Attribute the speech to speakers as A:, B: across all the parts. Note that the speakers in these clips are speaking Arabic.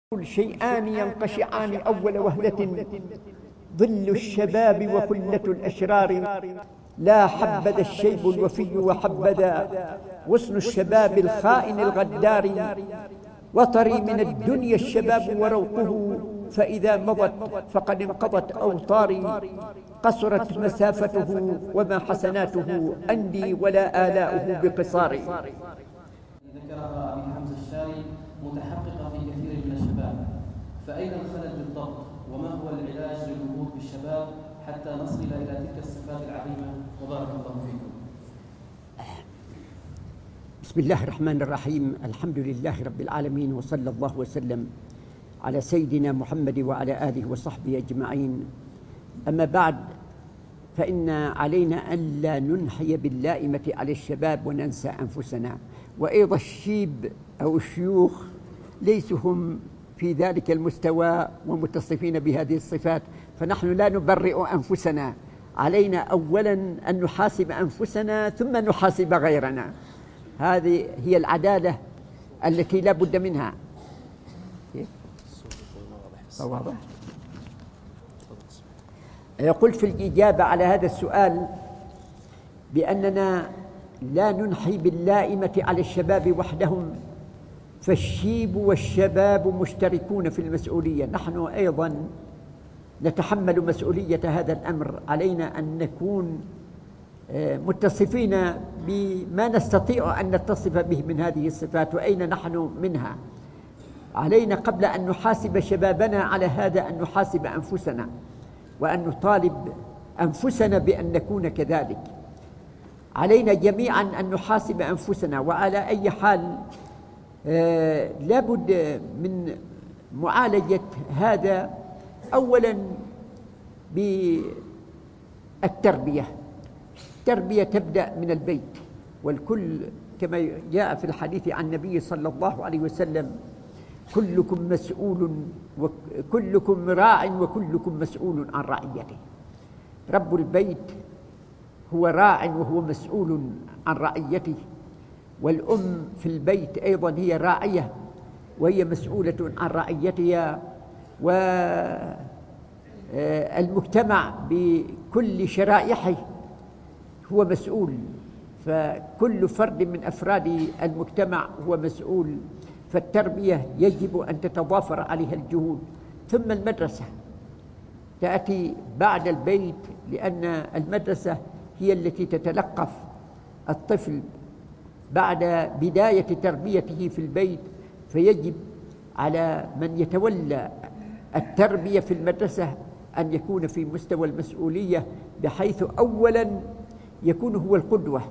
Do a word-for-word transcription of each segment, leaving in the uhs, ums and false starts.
A: شيئان ينقشعان أول وهلة، ظل الشباب وخلة الأشرار. لا حبذا الشيب الوفي وحبذا غصن الشباب الخائن الغدار. وطري من الدنيا الشباب وروقه، فإذا مضت فقد انقضت أوطاري. قصرت مسافته وما حسناته عندي ولا آلاؤه بقصاري.
B: ذكرها أبي حمزة الشاري متحققة في كثير من الشباب، فأين الخلل بالضبط؟ وما هو العلاج للنهوض بالشباب حتى نصل إلى تلك الصفات العظيمة؟ وبارك الله فيكم.
A: بسم الله الرحمن الرحيم. الحمد لله رب العالمين، وصلى الله وسلم على سيدنا محمد وعلى آله وصحبه أجمعين. أما بعد، فإن علينا أن لا ننحي باللائمة على الشباب وننسى أنفسنا. وأيضا الشيب أو الشيوخ ليسوا هم في ذلك المستوى ومتصفين بهذه الصفات، فنحن لا نبرئ أنفسنا. علينا أولا أن نحاسب أنفسنا ثم نحاسب غيرنا. هذه هي العدالة التي لا بد منها. واضح؟ قلت في الإجابة على هذا السؤال بأننا لا ننحي باللائمة على الشباب وحدهم، فالشيب والشباب مشتركون في المسؤولية. نحن أيضا نتحمل مسؤولية هذا الأمر. علينا أن نكون متصفين بما نستطيع أن نتصف به من هذه الصفات، وأين نحن منها. علينا قبل أن نحاسب شبابنا على هذا أن نحاسب أنفسنا، وأن نطالب أنفسنا بأن نكون كذلك. علينا جميعا أن نحاسب أنفسنا. وعلى أي حال آه لابد من معالجة هذا أولا بالتربية. التربية تبدأ من البيت، والكل كما جاء في الحديث عن النبي صلى الله عليه وسلم: كلكم مسؤول وكلكم راع وكلكم مسؤول عن رعيته. رب البيت هو راع وهو مسؤول عن رعيته، والأم في البيت أيضا هي راعية وهي مسؤولة عن رعيتها، والمجتمع بكل شرائحه هو مسؤول. فكل فرد من أفراد المجتمع هو مسؤول. فالتربية يجب أن تتضافر عليها الجهود. ثم المدرسة تأتي بعد البيت، لأن المدرسة هي التي تتلقف الطفل بعد بداية تربيته في البيت. فيجب على من يتولى التربية في المدرسة أن يكون في مستوى المسؤولية، بحيث أولا يكون هو القدوة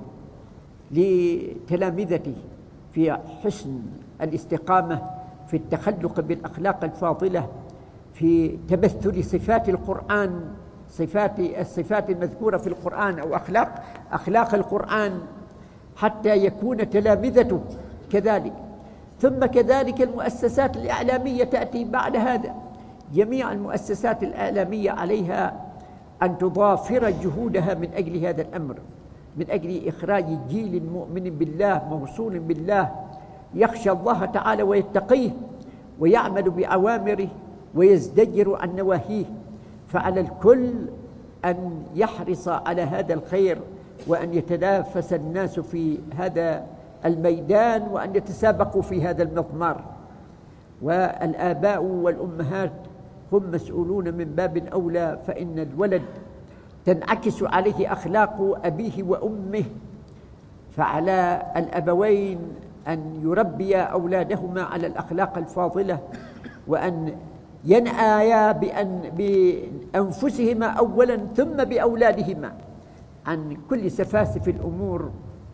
A: لتلامذته في حسن الاستقامة، في التخلق بالأخلاق الفاضلة، في تمثل صفات القرآن، صفات الصفات المذكورة في القرآن أو أخلاق أخلاق القرآن، حتى يكون تلامذته كذلك. ثم كذلك المؤسسات الإعلامية تأتي بعد هذا. جميع المؤسسات الإعلامية عليها أن تضافر جهودها من أجل هذا الأمر، من أجل إخراج جيل مؤمن بالله موصول بالله، يخشى الله تعالى ويتقيه ويعمل بأوامره ويزدجر عن نواهيه. فعلى الكل أن يحرص على هذا الخير، وأن يتنافس الناس في هذا الميدان، وأن يتسابقوا في هذا المضمار. والآباء والأمهات هم مسؤولون من باب أولى، فإن الولد تنعكس عليه أخلاق أبيه وأمه. فعلى الأبوين أن يربيا أولادهما على الأخلاق الفاضلة، وأن ينآيا بأن بأنفسهما أولا ثم بأولادهما عن كل سفاسف الأمور.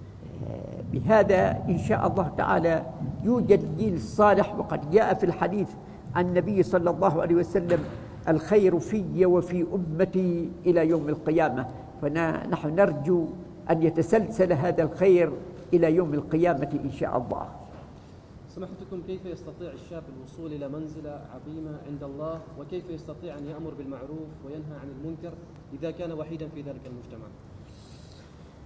A: بهذا إن شاء الله تعالى يوجد الجيل الصالح. وقد جاء في الحديث عن النبي صلى الله عليه وسلم: الخير في وفي أمتي إلى يوم القيامة. فنحن نرجو أن يتسلسل هذا الخير إلى يوم القيامة إن شاء الله.
B: سمحتكم، كيف يستطيع الشاب الوصول إلى منزلة عظيمة عند الله؟ وكيف يستطيع أن يأمر بالمعروف وينهى عن المنكر إذا كان وحيدا في ذلك المجتمع؟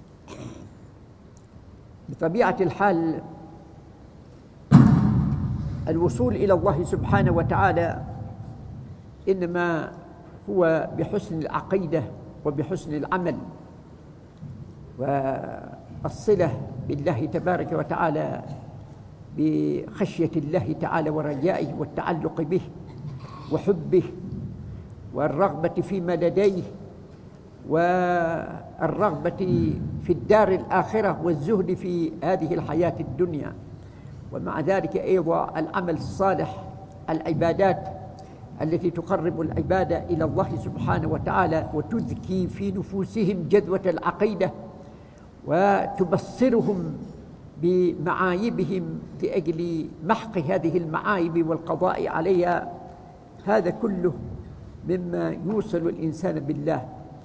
A: بطبيعة الحال الوصول إلى الله سبحانه وتعالى إنما هو بحسن العقيدة وبحسن العمل والصلة بالله تبارك وتعالى بخشية الله تعالى ورجائه والتعلق به وحبه والرغبة فيما لديه والرغبة في الدار الآخرة والزهد في هذه الحياة الدنيا. ومع ذلك أيضا العمل الصالح، العبادات التي تقرب العبادة إلى الله سبحانه وتعالى وتزكي في نفوسهم جذوة العقيدة وتبصرهم بمعايبهم لأجل محق هذه المعايب والقضاء عليها، هذا كله مما يوصل الإنسان بالله.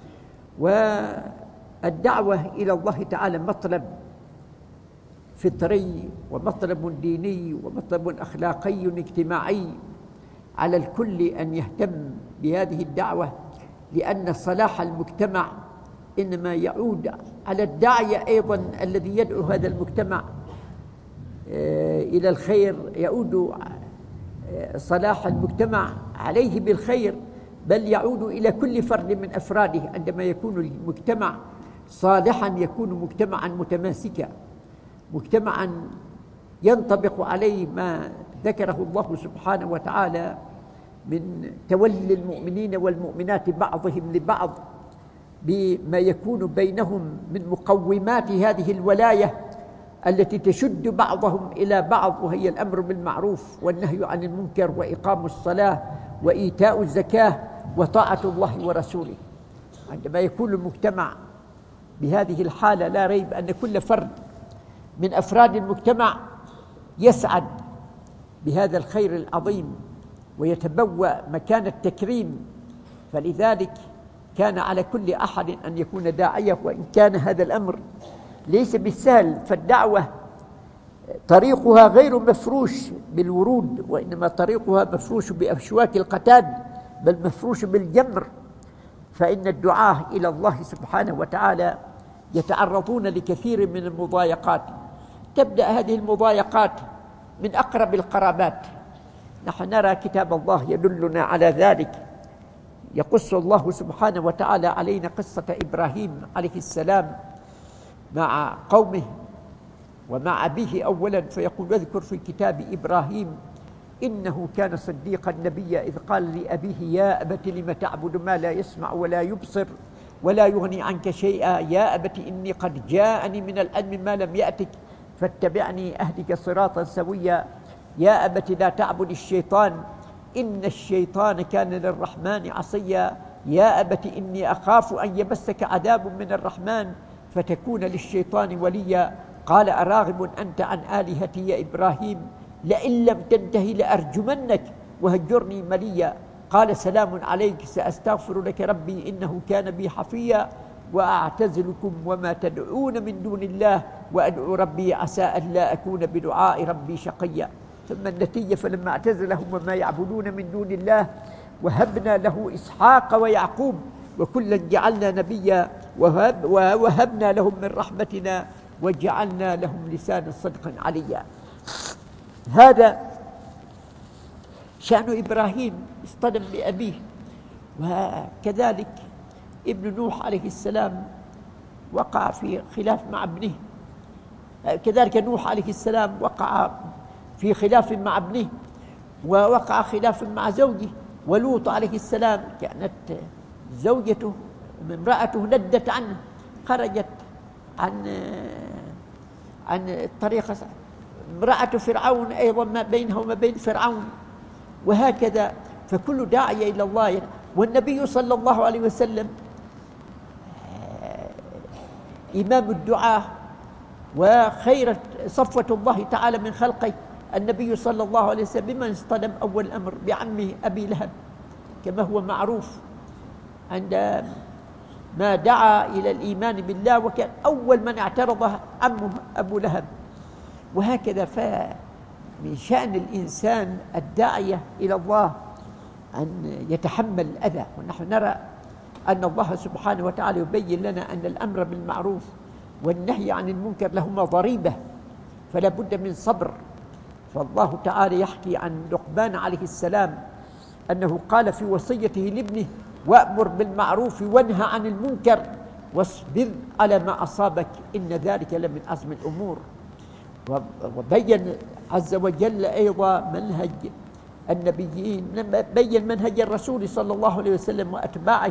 A: والدعوة إلى الله تعالى مطلب فطري ومطلب ديني ومطلب أخلاقي اجتماعي، على الكل أن يهتم بهذه الدعوة، لأن صلاح المجتمع إنما يعود على الداعية أيضا الذي يدعو هذا المجتمع إلى الخير، يعود صلاح المجتمع عليه بالخير، بل يعود إلى كل فرد من أفراده. عندما يكون المجتمع صالحا يكون مجتمعا متماسكا، مجتمعا ينطبق عليه ما ذكره الله سبحانه وتعالى من تولي المؤمنين والمؤمنات بعضهم لبعض بما يكون بينهم من مقومات هذه الولاية التي تشد بعضهم إلى بعض، وهي الأمر بالمعروف والنهي عن المنكر وإقام الصلاة وإيتاء الزكاة وطاعة الله ورسوله. عندما يكون المجتمع بهذه الحالة لا ريب أن كل فرد من أفراد المجتمع يسعد بهذا الخير العظيم ويتبوأ مكان التكريم. فلذلك كان على كل أحد أن يكون داعية، وإن كان هذا الأمر ليس بالسهل، فالدعوة طريقها غير مفروش بالورود، وإنما طريقها مفروش بأشواك القتاد، بل مفروش بالجمر. فإن الدعاة إلى الله سبحانه وتعالى يتعرضون لكثير من المضايقات. تبدأ هذه المضايقات من أقرب القرابات. نحن نرى كتاب الله يدلنا على ذلك. يقص الله سبحانه وتعالى علينا قصة إبراهيم عليه السلام مع قومه ومع أبيه أولا، فيقول: واذكر في الكتاب إبراهيم إنه كان صديقا نبيا إذ قال لأبيه يا أبت لم تعبد ما لا يسمع ولا يبصر ولا يغني عنك شيئا يا أبت إني قد جاءني من العلم ما لم يأتك فاتبعني أهدك صراطا سويا يا أبت لا تعبد الشيطان إن الشيطان كان للرحمن عصيا يا أبت إني أخاف أن يمسك عذاب من الرحمن فتكون للشيطان وليا قال أراغب أنت عن آلهتي يا إبراهيم لئن لم تنتهي لأرجمنك وهجرني مليا قال سلام عليك سأستغفر لك ربي إنه كان بي حفيا وأعتزلكم وما تدعون من دون الله وأدعو ربي عسى أن لا أكون بدعاء ربي شقيا. ثم النتيجة فلما اعتزلهم وما يعبدون من دون الله وهبنا له إسحاق ويعقوب وكلا جعلنا نبيا وهب وهبنا لهم من رحمتنا وجعلنا لهم لسان صدق عليا. هذا شأن إبراهيم اصطدم بأبيه. وكذلك ابن نوح عليه السلام وقع في خلاف مع ابنه، كذلك نوح عليه السلام وقع في خلاف مع ابنه ووقع خلاف مع زوجه. ولوط عليه السلام كانت زوجته امرأته ندت عنه، خرجت عن عن الطريقة. امرأة فرعون أيضا ما بينها وما بين فرعون، وهكذا. فكل داعية إلى الله. والنبي صلى الله عليه وسلم إمام الدعاة وخير صفوة الله تعالى من خلقه. النبي صلى الله عليه وسلم بمن اصطدم أول الأمر؟ بعمه أبي لهب كما هو معروف، عندما دعا إلى الإيمان بالله وكان أول من اعترضه عمه أبو لهب. وهكذا فمن شأن الإنسان الداعية إلى الله أن يتحمل الأذى. ونحن نرى أن الله سبحانه وتعالى يبين لنا أن الأمر بالمعروف والنهي عن المنكر لهما ضريبة، فلا بد من صبر. فالله تعالى يحكي عن لقمان عليه السلام أنه قال في وصيته لابنه: وأمر بالمعروف وانهى عن المنكر واصبر على ما أصابك إن ذلك لمن عزم الأمور. وبين عز وجل أيضا منهج النبيين، بين منهج الرسول صلى الله عليه وسلم وأتباعه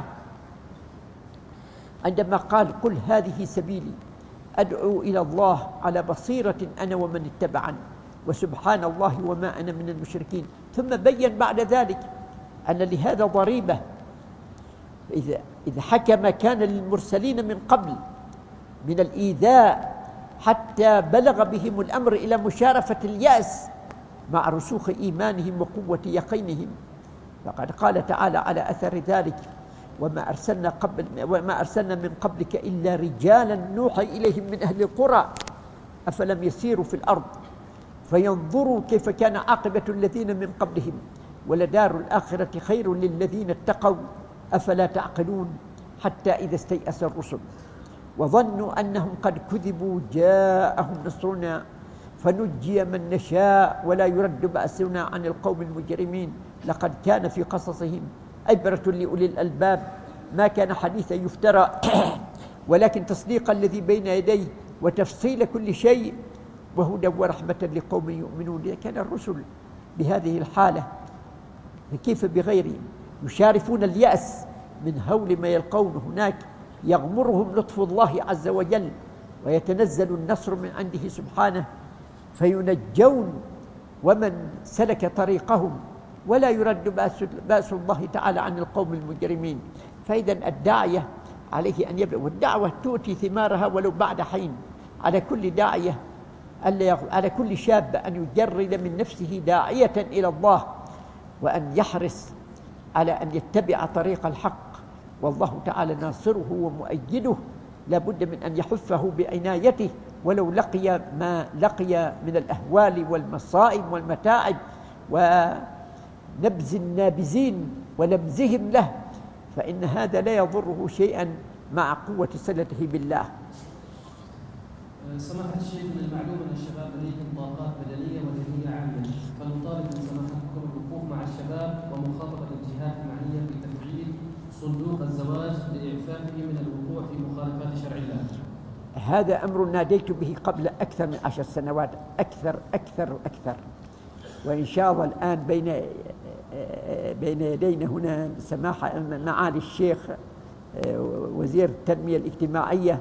A: عندما قال: قل هذه سبيلي أدعو إلى الله على بصيرة أنا ومن اتبعني وسبحان الله وما أنا من المشركين. ثم بين بعد ذلك أن لهذا ضريبة، إذا إذا حكم كان للمرسلين من قبل من الإيذاء حتى بلغ بهم الأمر إلى مشارفة اليأس مع رسوخ إيمانهم وقوة يقينهم. فقد قال تعالى على أثر ذلك: وما أرسلنا قبل وما أرسلنا من قبلك إلا رجالا نوحي إليهم من أهل القرى أفلم يسيروا في الأرض فينظروا كيف كان عاقبة الذين من قبلهم ولدار الآخرة خير للذين اتقوا أفلا تعقلون حتى إذا استيأس الرسل وظنوا أنهم قد كذبوا جاءهم نصرنا فنجي من نشاء ولا يرد بأسنا عن القوم المجرمين لقد كان في قصصهم عبرة لأولي الألباب ما كان حديثا يفترى ولكن تصديق الذي بين يديه وتفصيل كل شيء وهدى ورحمة لقوم يؤمنون. إذا كان الرسل بهذه الحالة فكيف بغيرهم؟ يشارفون اليأس من هول ما يلقون هناك، يغمرهم لطف الله عز وجل ويتنزل النصر من عنده سبحانه فينجون ومن سلك طريقهم ولا يرد بأس, بأس الله تعالى عن القوم المجرمين. فإذا الداعية عليه أن يبدأ، والدعوة تؤتي ثمارها ولو بعد حين. على كل داعية على كل شاب أن يجرد من نفسه داعية إلى الله وأن يحرص على أن يتبع طريق الحق، والله تعالى ناصره ومؤيده. لا بد من أن يحفه بعنايته ولو لقي ما لقي من الأهوال والمصائب والمتاعب ونبز النابزين ولمزهم له، فإن هذا لا يضره شيئا مع قوة صلته بالله.
B: سماحة الشيخ، من المعلوم أن الشباب لديهم طاقات بدنية وذهنية عالية، فنطالب من سماحتكم الوقوف مع الشباب ومخاطبة الجهات المعنية بتفعيل صندوق الزواج لإعفافه من الوقوع في مخالفات شرع الله.
A: هذا أمر ناديت به قبل أكثر من عشر سنوات، أكثر أكثر أكثر وإن شاء الله الآن بين بين يدينا هنا سماحة معالي الشيخ وزير التنمية الاجتماعية،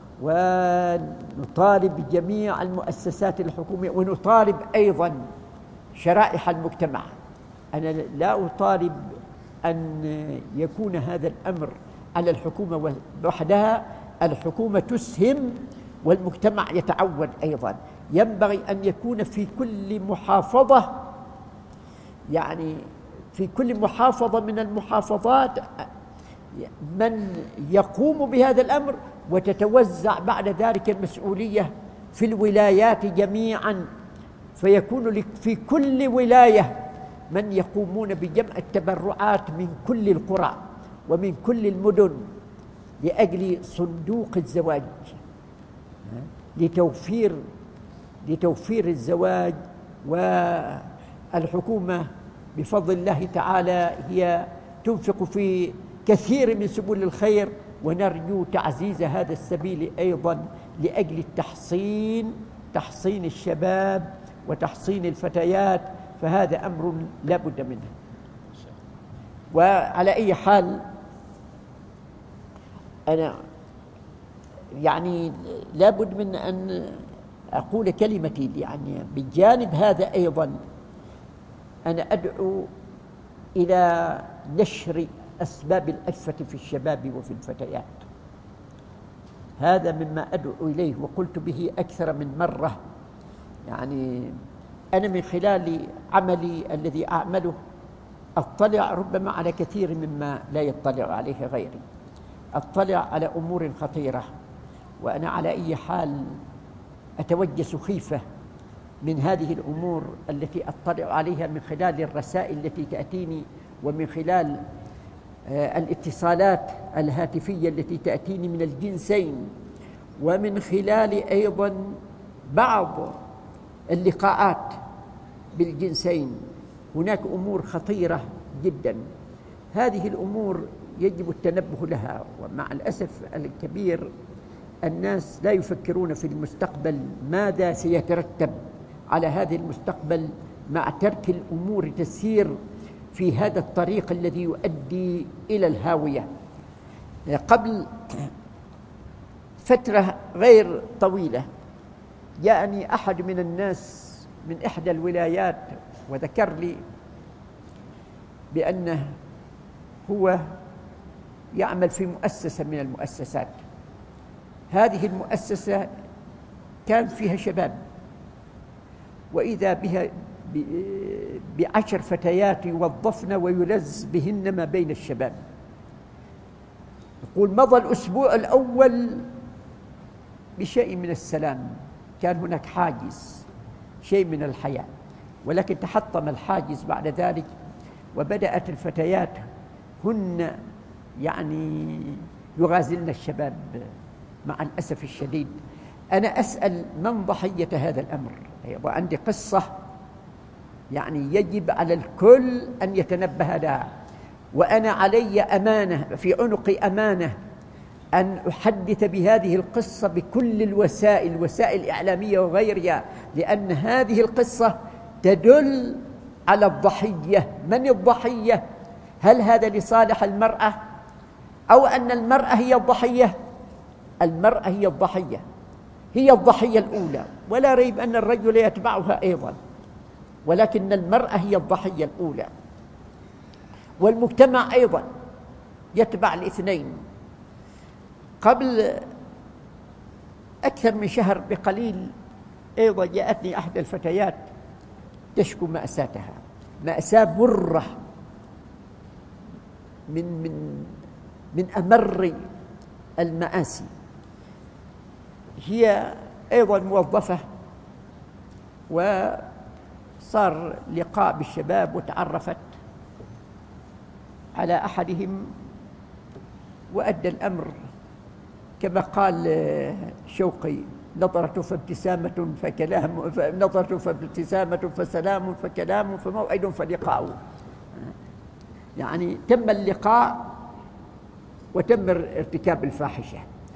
A: ونطالب جميع المؤسسات الحكومية ونطالب أيضا شرائح المجتمع. أنا لا أطالب أن يكون هذا الأمر على الحكومة وحدها، الحكومة تسهم والمجتمع يتعود أيضا. ينبغي أن يكون في كل محافظة، يعني في كل محافظة من المحافظات من يقوم بهذا الأمر، وتتوزع بعد ذلك المسؤولية في الولايات جميعا، فيكون في كل ولاية من يقومون بجمع التبرعات من كل القرى ومن كل المدن لأجل صندوق الزواج لتوفير لتوفير الزواج. والحكومة بفضل الله تعالى هي تنفق في كثير من سبل الخير، ونرجو تعزيز هذا السبيل أيضا لأجل التحصين تحصين الشباب وتحصين الفتيات، فهذا أمر لا بد منه. وعلى أي حال أنا يعني لا بد من أن أقول كلمتي، يعني بجانب هذا أيضا أنا أدعو إلى نشر أسباب العفة في الشباب وفي الفتيات. هذا مما أدعو إليه وقلت به أكثر من مرة. يعني أنا من خلال عملي الذي أعمله أطلع ربما على كثير مما لا يطلع عليه غيري، أطلع على أمور خطيرة، وأنا على أي حال أتوجس خيفة من هذه الأمور التي أطلع عليها من خلال الرسائل التي تأتيني، ومن خلال الاتصالات الهاتفية التي تأتيني من الجنسين، ومن خلال أيضا بعض اللقاءات بالجنسين. هناك أمور خطيرة جدا، هذه الأمور يجب التنبه لها، ومع الأسف الكبير الناس لا يفكرون في المستقبل، ماذا سيترتب على هذا المستقبل مع ترك الأمور تسير في هذا الطريق الذي يؤدي إلى الهاوية. قبل فترة غير طويلة جاءني أحد من الناس من إحدى الولايات وذكر لي بأنه هو يعمل في مؤسسة من المؤسسات. هذه المؤسسة كان فيها شباب، وإذا بها بعشر فتيات يوظفن ويلز بهن ما بين الشباب. يقول مضى الأسبوع الأول بشيء من السلام، كان هناك حاجز، شيء من الحياة، ولكن تحطم الحاجز بعد ذلك، وبدأت الفتيات هن يعني يغازلن الشباب مع الأسف الشديد. أنا أسأل من ضحية هذا الأمر؟ وعندي قصة يعني يجب على الكل أن يتنبه لها، وأنا علي أمانة، في عنقي أمانة أن أحدث بهذه القصة بكل الوسائل، وسائل الإعلامية وغيرها، لأن هذه القصة تدل على الضحية. من الضحية؟ هل هذا لصالح المرأة أو أن المرأة هي الضحية؟ المرأة هي الضحية، هي الضحية الأولى، ولا ريب أن الرجل يتبعها أيضا، ولكن المرأة هي الضحية الأولى، والمجتمع أيضا يتبع الاثنين. قبل أكثر من شهر بقليل أيضا جاءتني أحدى الفتيات تشكو مأساتها، مأساة مرة من من من أمر المآسي. هي أيضا موظفة، وصار لقاء بالشباب وتعرفت على أحدهم، وأدى الأمر كما قال شوقي: نظرة فابتسامة فكلام، نظرة فابتسامة فسلام فكلام فموعد فلقاء. يعني تم اللقاء وتم ارتكاب الفاحشة.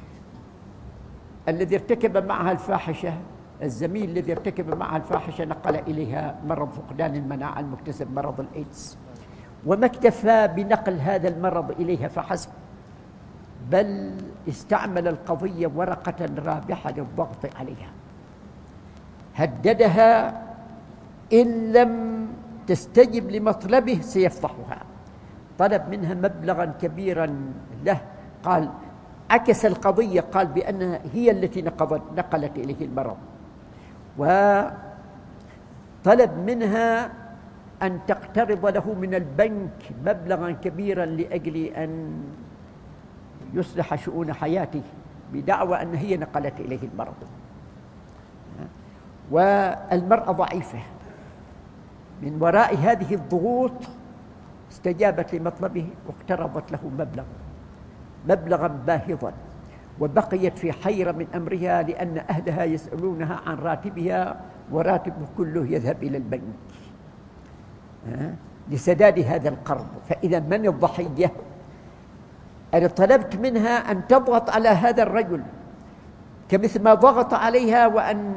A: الذي ارتكب معها الفاحشة، الزميل الذي ارتكب معها الفاحشة، نقل إليها مرض فقدان المناعة المكتسب، مرض الإيدز، وما اكتفى بنقل هذا المرض إليها فحسب، بل استعمل القضية ورقة رابحة للضغط عليها. هددها إن لم تستجب لمطلبه سيفضحها. طلب منها مبلغا كبيرا له، قال عكس القضية، قال بأنها هي التي نقلت إليه المرض، وطلب منها أن تقترض له من البنك مبلغا كبيرا لأجل أن يصلح شؤون حياته، بدعوى أن هي نقلت إليه المرض. والمرأة ضعيفة، من وراء هذه الضغوط استجابت لمطلبه واقترضت له مبلغ مبلغا باهظا، وبقيت في حيرة من أمرها، لأن أهلها يسألونها عن راتبها، وراتبه كله يذهب إلى البنك لسداد هذا القرض. فإذا من الضحية؟ أنا طلبت منها أن تضغط على هذا الرجل كمثل ما ضغط عليها، وأن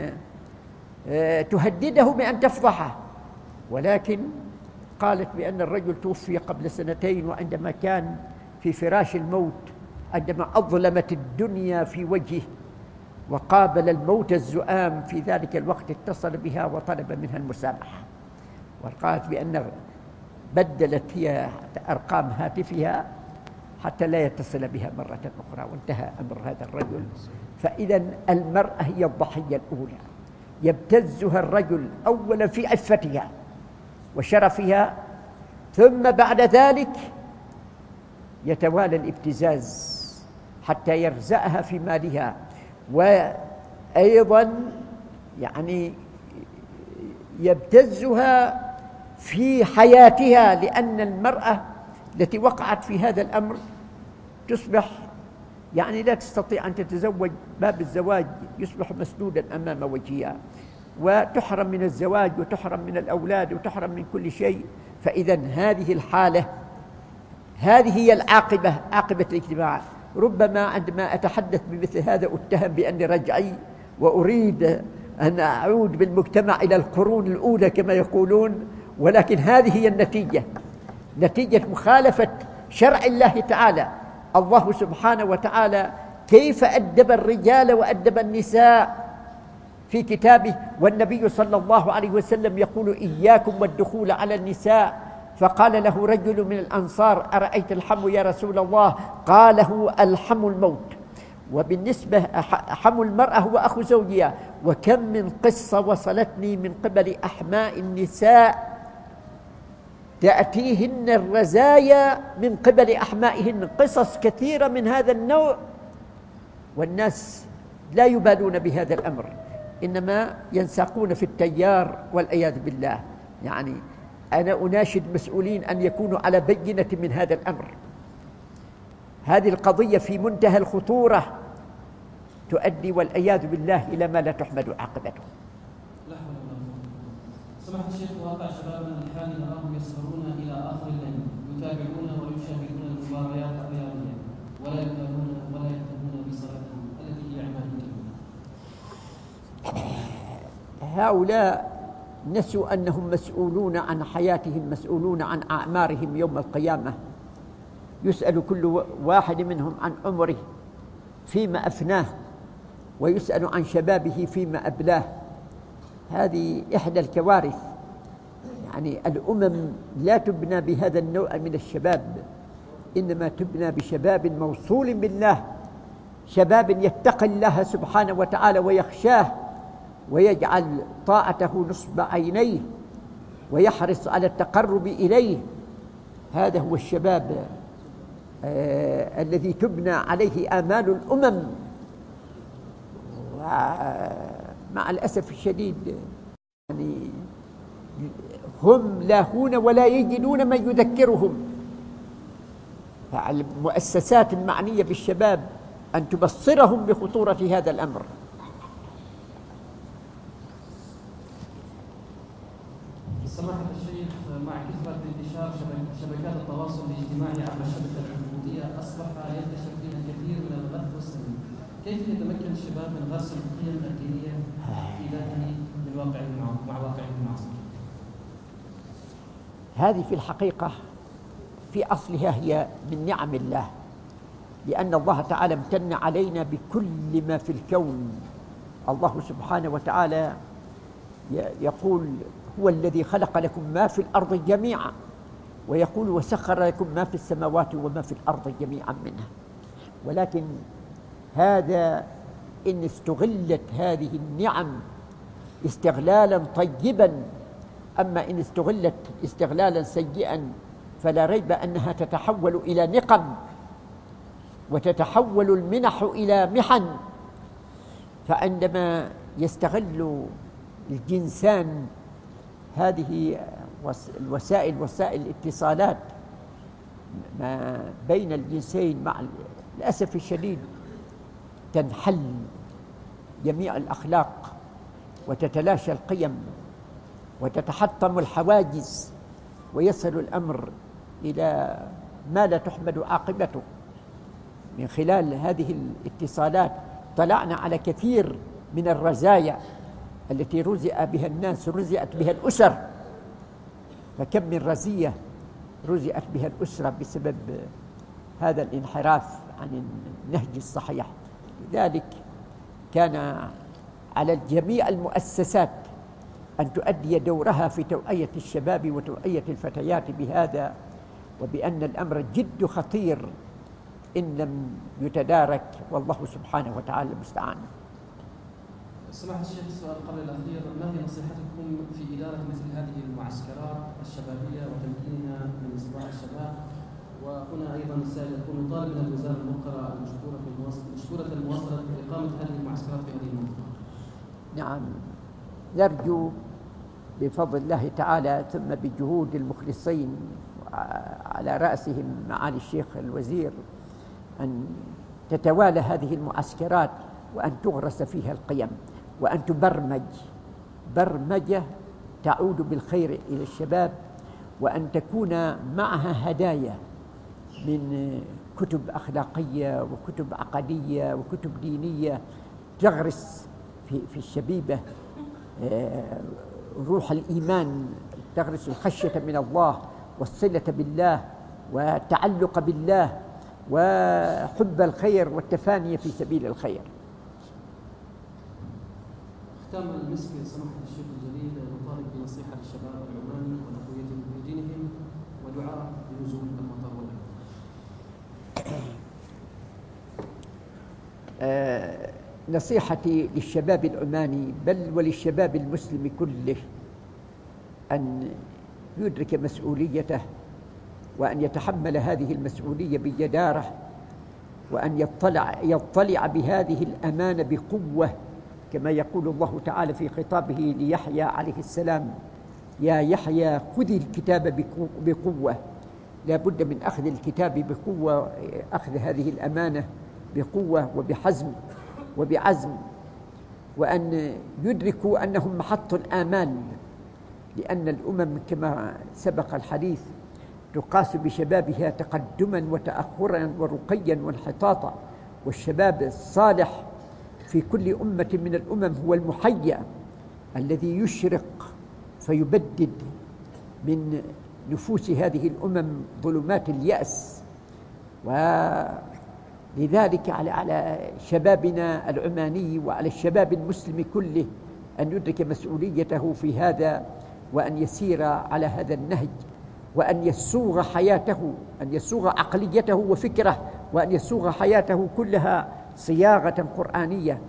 A: تهدده بأن تفضحه، ولكن قالت بأن الرجل توفي قبل سنتين، وعندما كان في فراش الموت، عندما أظلمت الدنيا في وجهه وقابل الموت الزؤام في ذلك الوقت، اتصل بها وطلب منها المسامحة، وقالت بأن بدلت هي أرقام هاتفها حتى لا يتصل بها مرة أخرى، وانتهى أمر هذا الرجل. فإذا المرأة هي الضحية الأولى، يبتزها الرجل أولا في عفتها وشرفها، ثم بعد ذلك يتوالى الابتزاز حتى يرزقها في مالها، وأيضا يعني يبتزها في حياتها، لأن المرأة التي وقعت في هذا الأمر تصبح يعني لا تستطيع أن تتزوج، باب الزواج يصبح مسدودا أمام وجهها، وتحرم من الزواج وتحرم من الأولاد وتحرم من كل شيء. فإذا هذه الحالة هذه هي العاقبة، عاقبة الاجتماع. ربما عندما أتحدث بمثل هذا أتهم بأني رجعي وأريد أن أعود بالمجتمع إلى القرون الأولى كما يقولون، ولكن هذه هي النتيجة، نتيجة مخالفة شرع الله تعالى. الله سبحانه وتعالى كيف أدب الرجال وأدب النساء في كتابه، والنبي صلى الله عليه وسلم يقول إياكم والدخول على النساء. فقال له رجل من الأنصار أرأيت الحم يا رسول الله؟ قاله الحم الموت. وبالنسبة حم المرأة هو أخو زوجها. وكم من قصة وصلتني من قبل أحماء النساء تأتيهن الرزايا من قبل أحمائهن، قصص كثيرة من هذا النوع، والناس لا يبالون بهذا الأمر، إنما ينساقون في التيار والعياذ بالله. يعني أنا أناشد مسؤولين أن يكونوا على بينة من هذا الأمر. هذه القضية في منتهى الخطورة، تؤدي والعياذ بالله إلى ما لا تحمد عاقبته.
B: لا حول ولا قوة. سماحة الشيخ، واقع شبابنا الحالي نراهم يسهرون إلى آخر الليل، يتابعون ويشاهدون المباريات الرياضية ولا يبالون ولا يهتمون بصلاتهم التي هي عبادة.
A: هؤلاء نسوا أنهم مسؤولون عن حياتهم، مسؤولون عن أعمارهم يوم القيامة. يسأل كل واحد منهم عن عمره فيما أفناه، ويسأل عن شبابه فيما أبلاه. هذه إحدى الكوارث. يعني الأمم لا تبنى بهذا النوع من الشباب، إنما تبنى بشباب موصول بالله، شباب يتقي الله سبحانه وتعالى ويخشاه ويجعل طاعته نصب عينيه ويحرص على التقرب إليه. هذا هو الشباب آه الذي تبنى عليه آمال الأمم. ومع الأسف الشديد يعني هم لاهون ولا يجدون من يذكرهم. فالمؤسسات المعنية بالشباب أن تبصرهم بخطورة هذا الأمر.
B: سماحة الشيخ، مع كثرة انتشار شبكات التواصل الاجتماعي عبر الشبكة العنكبوتية أصبح ينتشر فيها الكثير من الغث والسلم. كيف يتمكن الشباب من غرس القيم الدينية في ذاته من واقعهم مع واقعهم المعاصر؟
A: هذه في الحقيقة في أصلها هي من نعم الله، لأن الله تعالى امتن علينا بكل ما في الكون. الله سبحانه وتعالى يقول هو الذي خلق لكم ما في الأرض جميعا، ويقول وسخر لكم ما في السماوات وما في الأرض جميعا منها. ولكن هذا إن استغلت هذه النعم استغلالا طيبا، أما إن استغلت استغلالا سيئا فلا ريب أنها تتحول إلى نقم، وتتحول المنح إلى محن. فعندما يستغل الجنسان هذه الوسائل، وسائل الاتصالات ما بين الجنسين، مع الأسف الشديد تنحل جميع الأخلاق وتتلاشى القيم وتتحطم الحواجز، ويصل الأمر إلى ما لا تحمد عاقبته. من خلال هذه الاتصالات طلعنا على كثير من الرزايا التي رزئ بها الناس، رزئت بها الأسر. فكم من رزية رزئت بها الأسرة بسبب هذا الانحراف عن النهج الصحيح. لذلك كان على جميع المؤسسات أن تؤدي دورها في توعية الشباب وتوعية الفتيات بهذا، وبأن الأمر جد خطير إن لم يتدارك، والله سبحانه وتعالى المستعان.
B: سماحة الشيخ، السؤال قبل الأخير، ما هي نصيحتكم في إدارة مثل هذه المعسكرات الشبابية وتمكينها من إصلاح الشباب؟ وهنا أيضا رسالة يكون طالب من الوزارة الموقرة المشكورة في المواصلة مشكورة المواصلة إقامة هذه المعسكرات في هذه المنطقة.
A: نعم، نرجو بفضل الله تعالى ثم بجهود المخلصين على رأسهم معالي الشيخ الوزير أن تتوالى هذه المعسكرات، وأن تغرس فيها القيم، وأن تبرمج برمجة تعود بالخير إلى الشباب، وأن تكون معها هدايا من كتب أخلاقية وكتب عقدية وكتب دينية تغرس في في الشبيبة روح الإيمان، تغرس الخشية من الله والصلة بالله والتعلق بالله وحب الخير والتفاني في سبيل الخير.
B: ختام المسك سماحة الشيخ الجليل نطالب بنصيحة للشباب العماني ونقويتهم في دينهم ودعاء بنزول المطر والهواء.
A: آه نصيحتي للشباب العماني بل وللشباب المسلم كله أن يدرك مسؤوليته، وأن يتحمل هذه المسؤولية بجدارة، وأن يطلع يطلع بهذه الأمانة بقوة، كما يقول الله تعالى في خطابه ليحيى عليه السلام: يا يحيى خذ الكتاب بقوة. لا بد من أخذ الكتاب بقوة، أخذ هذه الأمانة بقوة وبحزم وبعزم، وأن يدركوا أنهم محط الآمال، لأن الأمم كما سبق الحديث تقاس بشبابها تقدما وتأخرا ورقيا وانحطاطا، والشباب الصالح في كل أمة من الأمم هو المحيا الذي يشرق فيبدد من نفوس هذه الأمم ظلمات اليأس. ولذلك على على شبابنا العماني وعلى الشباب المسلم كله أن يدرك مسؤوليته في هذا، وأن يسير على هذا النهج، وأن يسوغ حياته، أن يسوغ عقليته وفكره، وأن يسوغ حياته كلها صياغة قرآنية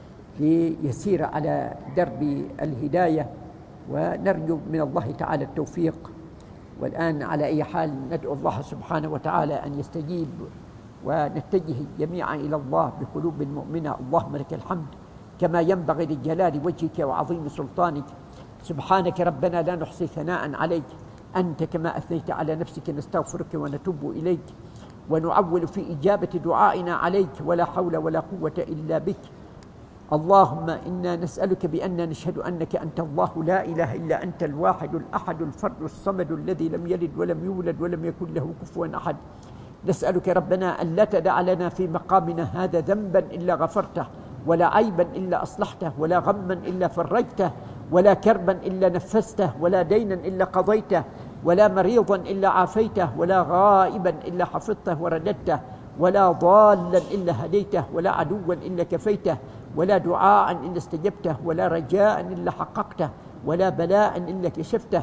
A: ليسير على درب الهداية، ونرجو من الله تعالى التوفيق. والآن على أي حال ندعو الله سبحانه وتعالى أن يستجيب، ونتجه جميعا إلى الله بقلوب مؤمنة. اللهم لك الحمد كما ينبغي لجلال وجهك وعظيم سلطانك. سبحانك ربنا لا نحصي ثناء عليك، أنت كما أثنيت على نفسك. نستغفرك ونتوب إليك ونعول في إجابة دعائنا عليك، ولا حول ولا قوة إلا بك. اللهم إنا نسألك بأننا نشهد أنك أنت الله لا إله إلا أنت الواحد الأحد الفرد الصمد الذي لم يلد ولم يولد ولم يكن له كفوا أحد. نسألك ربنا أن لا تدع لنا في مقامنا هذا ذنبا إلا غفرته، ولا عيبا إلا أصلحته، ولا غما إلا فرجته، ولا كربا إلا نفسته، ولا دينا إلا قضيته، ولا مريضا إلا عافيته، ولا غائبا إلا حفظته ورددته، ولا ضالا إلا هديته، ولا عدوا إلا كفيته، ولا دعاء إلا استجبته، ولا رجاء إلا حققته، ولا بلاء إلا كشفته،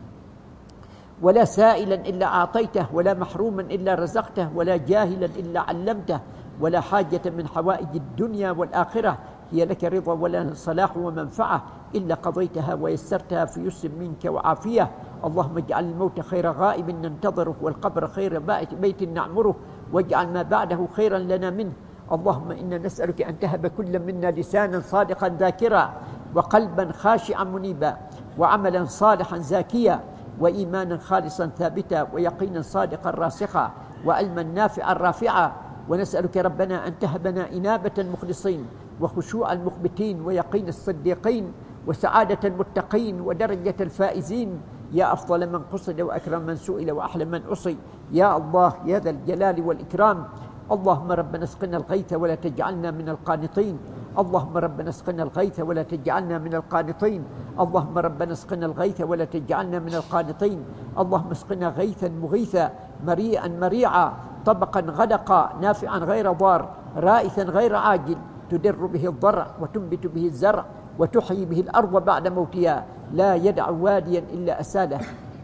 A: ولا سائلا إلا أعطيته، ولا محروما إلا رزقته، ولا جاهلا إلا علمته، ولا حاجة من حوائج الدنيا والآخرة هي لك رضا ولا صلاح ومنفعة إلا قضيتها ويسرتها في يسر منك وعافية. اللهم اجعل الموت خير غائب ننتظره، والقبر خير بيت نعمره، واجعل ما بعده خيرا لنا منه. اللهم إنا نسألك أن تهب كل منا لسانا صادقا ذاكرا، وقلبا خاشعا منيبا، وعملا صالحا زاكيا، وإيمانا خالصا ثابتا، ويقينا صادقا راسخا، وعلما نافعا رافعا. ونسألك ربنا أن تهبنا إنابة المخلصين، وخشوع المخبتين، ويقين الصديقين، وسعادة المتقين، ودرجة الفائزين، يا أفضل من قصد، وأكرم من سئل، وأحلى من عصي، يا الله يا ذا الجلال والإكرام. اللهم ربنا اسقنا الغيث ولا تجعلنا من القانطين. اللهم ربنا اسقنا الغيث ولا تجعلنا من القانطين. اللهم ربنا اسقنا الغيث ولا تجعلنا من القانطين. اللهم اسقنا غيثا مغيثا، مريئا مريعا، طبقا غدقا، نافعا غير ضار، رائثا غير عاجل، تدر به الضرع وتنبت به الزرع، وتحيي به الأرض بعد موتها، لا يدع واديا إلا أساله،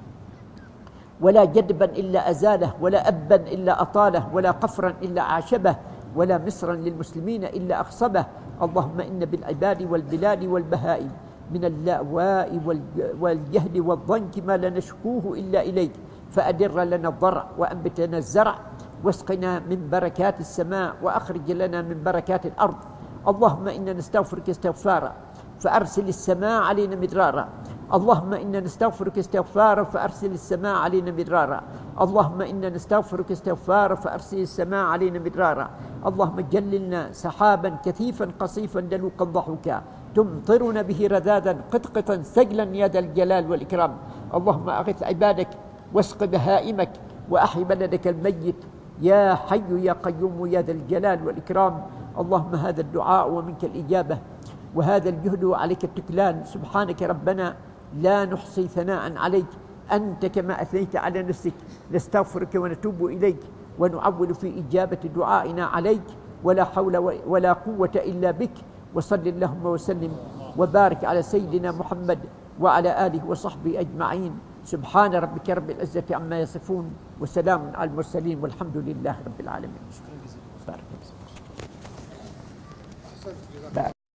A: ولا جدبا إلا أزاله، ولا أبا إلا أطاله، ولا قفرا إلا أعشبه، ولا مصرا للمسلمين إلا أخصبه. اللهم إن بالعباد والبلاد والبهائم من اللأواء والجهد والضنك ما لا نشكوه إلا إليك، فأدر لنا الضرع وأنبت لنا الزرع، واسقنا من بركات السماء، وأخرج لنا من بركات الأرض. اللهم إنا نستغفرك استغفارا فأرسل السماء علينا مدرارا. اللهم إنا نستغفرك استغفارا فأرسل السماء علينا مدرارا. اللهم إنا نستغفرك استغفارا فأرسل السماء علينا مدرارا. اللهم جللنا سحابا كثيفا قصيفا دلوقا ضحكا، تمطرنا به رذاذا قطقطا سجلا يا ذا الجلال والإكرام. اللهم أغث عبادك واسق بهائمك وأحي بلدك الميت يا حي يا قيوم يا ذا الجلال والإكرام. اللهم هذا الدعاء ومنك الإجابة، وهذا الجهد وعليك التكلان. سبحانك ربنا لا نحصي ثناء عليك، أنت كما أثنيت على نفسك. نستغفرك ونتوب إليك ونعول في إجابة دعائنا عليك، ولا حول ولا قوة إلا بك. وصل اللهم وسلم وبارك على سيدنا محمد وعلى آله وصحبه أجمعين. سبحان ربك رب العزة عما يصفون، وسلام على المرسلين، والحمد لله رب العالمين.